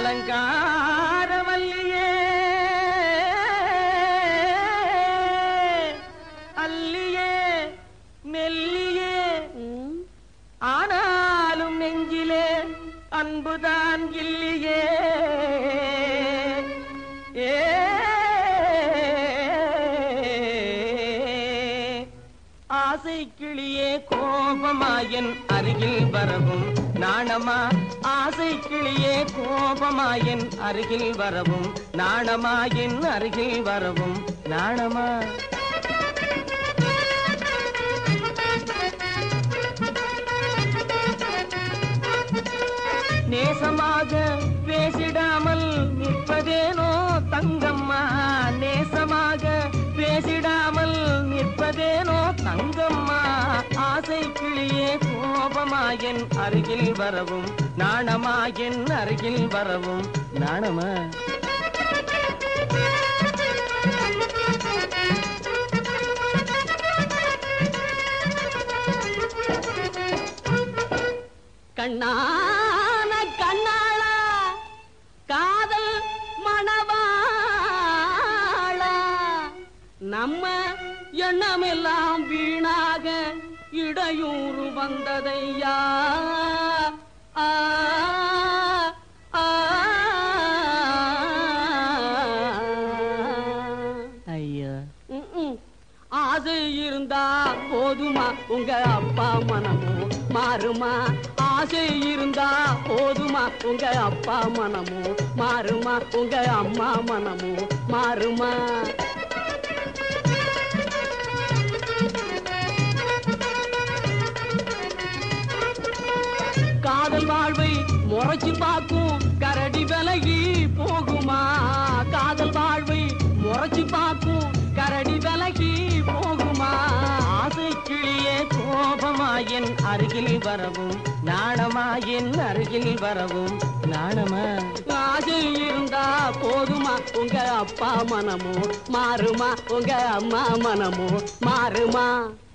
அலங்காரவல்லியே அல்லியே மெல்லியே ஆனாலும் நெஞ்சிலே அன்புதான் இல்லியே ஆசை கிளியே கோபமாயன் அருகில் வரவும் நாணமா ஆசை கிளியே கோபமாயன் அருகில் வரவும் நாணமாயின் அருகில் வரவும் நாணமா நேசமாக பேசிடாமல் நிற்பதேனோ தங்கம்மா நேசமாக பேசிடாமல் நிற்பதேனோ தங்கம்மா ஆசை கிளியே கோபமாயன் அருகில் வரவும் நாணமாயின் அருகில் வரவும் நாணமா கண்ணான கண்ணாளா காதல் மணவாளா நம்ம எண்ணமெல்லாம் வீணாக இடையூறு வந்ததையா ஐயா ஆசை இருந்தா போதுமா உங்க அப்பா மனமோ மாறுமா ஆசை இருந்தா போதுமா உங்க அப்பா மனமோ மாறுமா உங்க அம்மா மனமோ மாறுமா காதல் வாழ்வை முறைச்சு பார்க்கும் கரடி விலகி போகுமா காதல் வாழ்வை முறைச்சு பார்க்கும் கரடி விலகி போகுமா ஆசை கிளியே கோபமாயின் அருகில் வரவும் நாணமாயின் அருகில் வரவும் நாணமா ஆசை இருந்தா போதுமா உங்க அப்பா மனமோ மாறுமா உங்க அம்மா மனமோ மாறுமா